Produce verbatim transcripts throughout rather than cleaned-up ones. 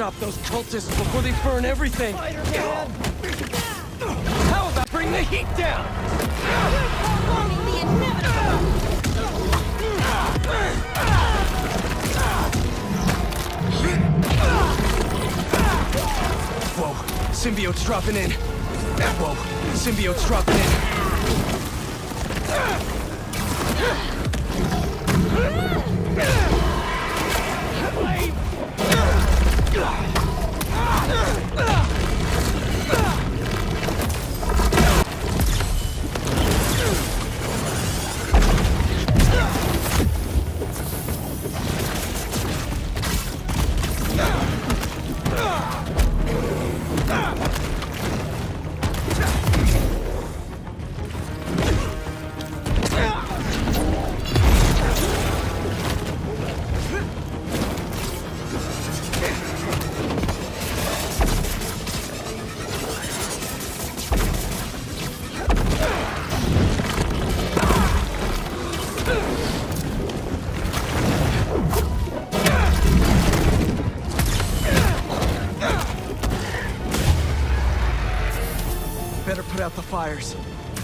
stop those cultists before they burn everything! Spider-Man! How about bring the heat down? Prolonging the inevitable! Whoa, symbiote's dropping in. Whoa, symbiote's dropping in. Better put out the fires.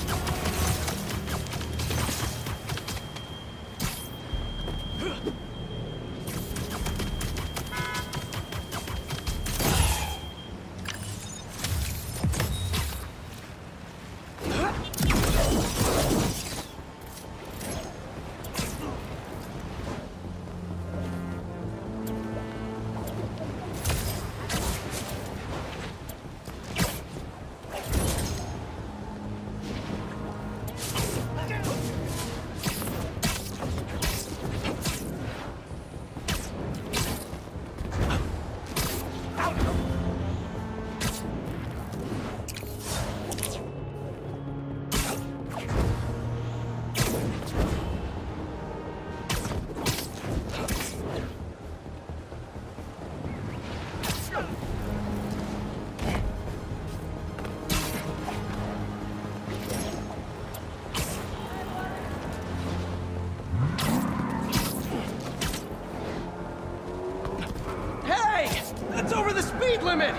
That's over the speed limit!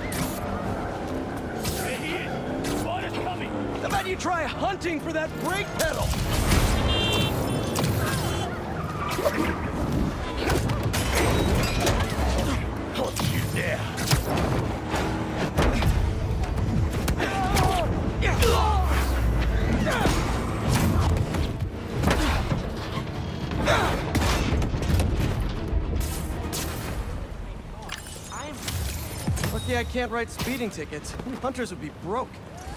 Hey, Ian! Spotter's coming! How about you try hunting for that brake pedal? Yeah. Lucky I can't write speeding tickets. Hunters would be broke.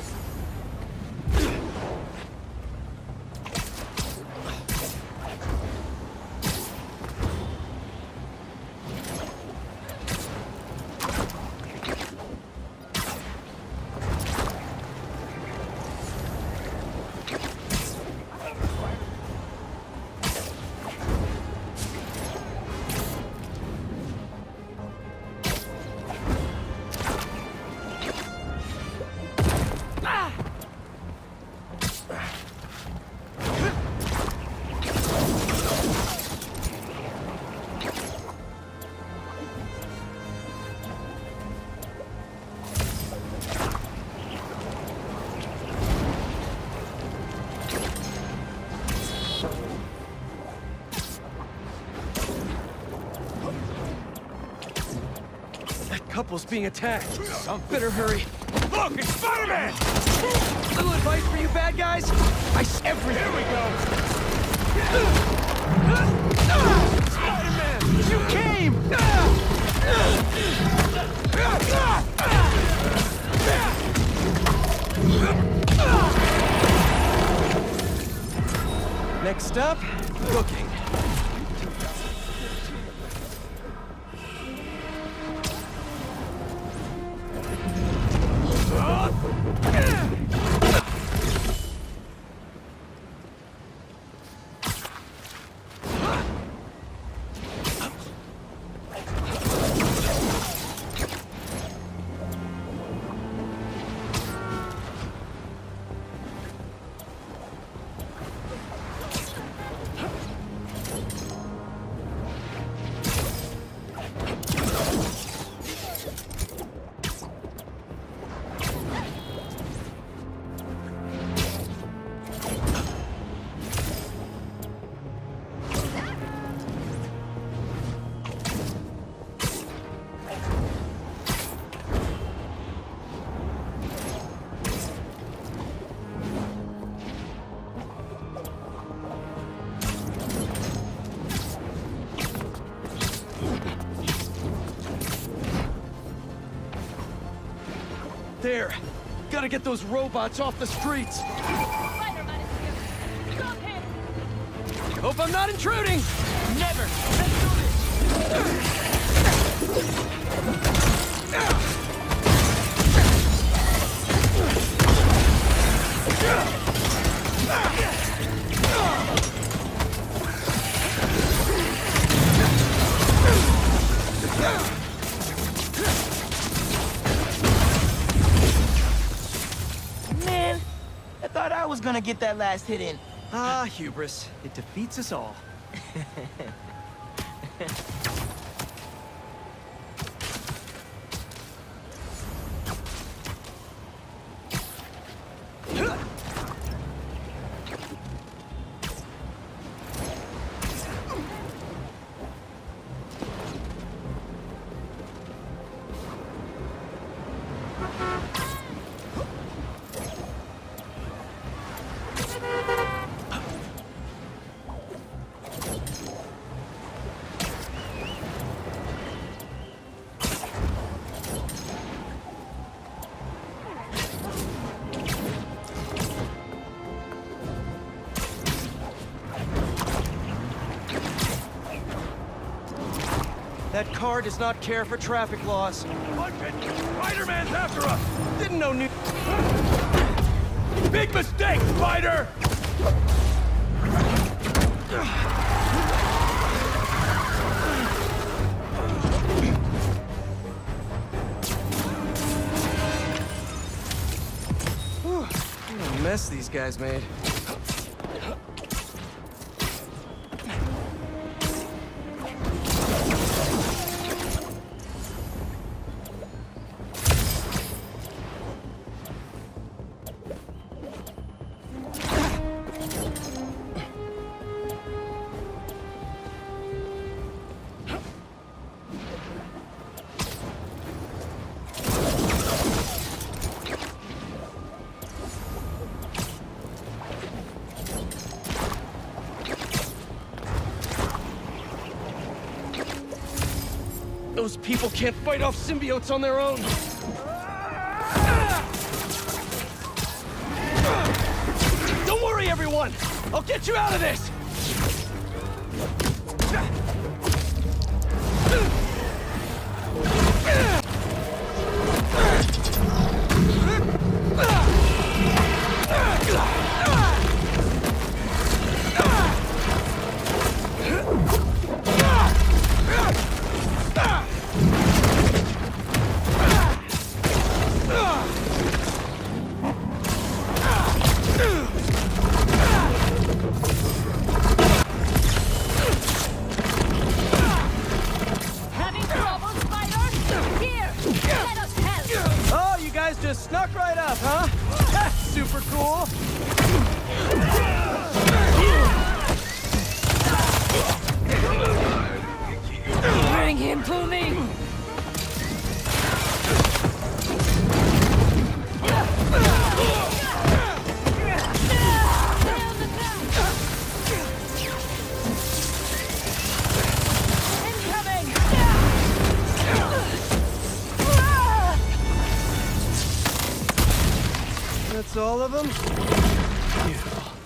Couple's being attacked. I better hurry. Look, it's Spider-Man! Little advice for you bad guys. Ice everything. Here we go! Spider-Man! You came! Next up, cooking. There. Gotta get those robots off the streets. Spider-Man is here. Stop him! Hope I'm not intruding! Never! Let's do this! Man, I thought I was gonna get that last hit in. Ah, hubris. It defeats us all. That car does not care for traffic laws. Punch it! Spider-Man's after us! Didn't know new... Big mistake, Spider! Whew. What a mess these guys made. Those people can't fight off symbiotes on their own. Don't worry, everyone! I'll get you out of this! Having trouble, Spider? Here! Let us help! Oh, you guys just snuck right up, huh? That's super cool! Bring him to me! Incoming! That's all of them? Beautiful.